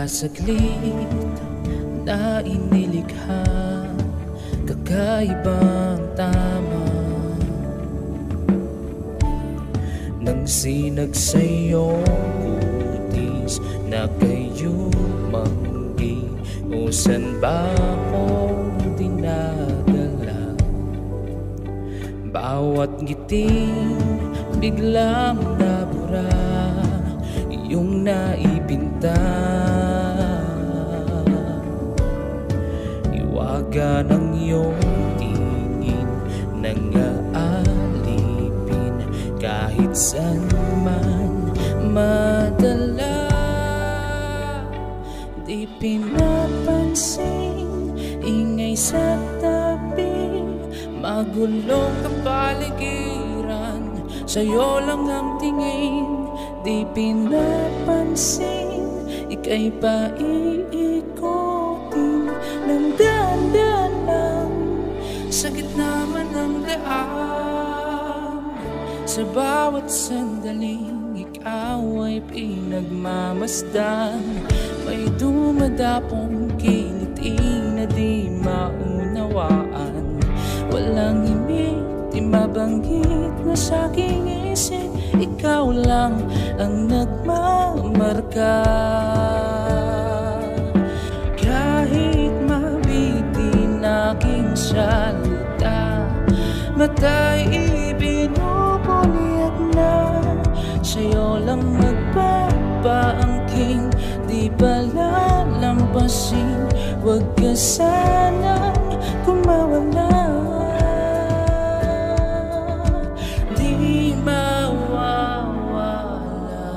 saglit na inilikha, kakaibang tama. Nang sinag sa'yo kutis na kayo manggi, o san ba ako dinadala? Bawat ngiting biglang nabura, iyong naibinta. Iwaga ng iyong tingin nang-aalipin, kahit saan man madala. Di pinapansin, ingay sa tabi, magulong kapaligiran, sa'yo lang ang tingin. Di pinapansin, ika'y paiikotin ng dahan-dahan lang, sa gitna man ng daan. Sa bawat sandaling ikaw ay pinagmamasdan, may dumadapong kiliti na di maunawaan. Walang imig, di mabanggit na sa'king isip, ikaw lang ang nagmamarka. Kahit mabitin aking salita, mata'y ibinubunyag na, sa'yo lang magpapaangking, di palalampasin. Huwag ka sanang kumawala, di mawawala.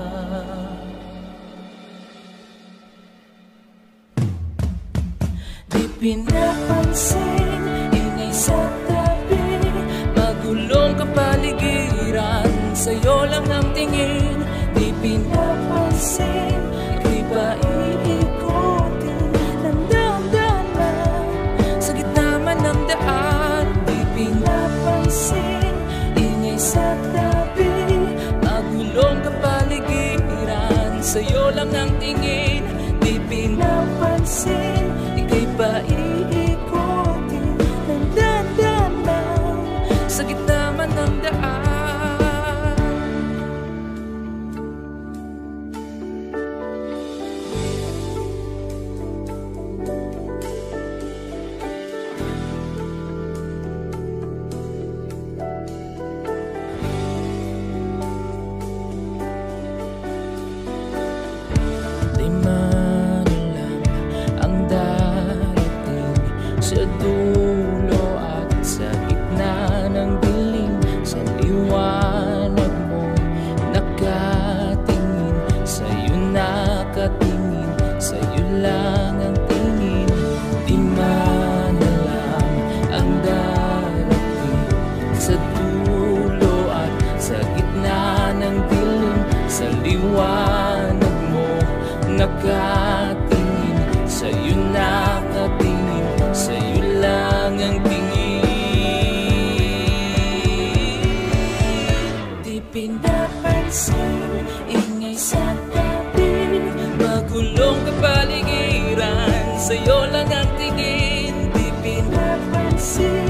Di pinapansin, ingay sa tabi, magulong kapaligiran, sa'yo lang ang tingin. Di pinapansin, ika'y paiikotin ng dahan-dahan lang, sa gitna man ng daan. Di pinapansin, ingay sa tabi, magulong kapaligiran, sa'yo lang ang tingin. Di pinapansin, ika'y paiikotin ng dahan-dahan lang, sa gitna man ng daan. Di man alam ang darating sa dulo at sa gitna ng dilim, sa liwanag mo nakatingin, sa'yo nakatingin, sa'yo lang ang tingin. Di man alam ang darating sa dulo at sa gitna ng dilim, sa liwanag mo nakatingin, sa'yo nakatingin, sa'yo lang ang tingin. Di pinapansin, ingay sa tabi, magulong kapaligiran, sa'yo lang ang tingin. Di pinapansin,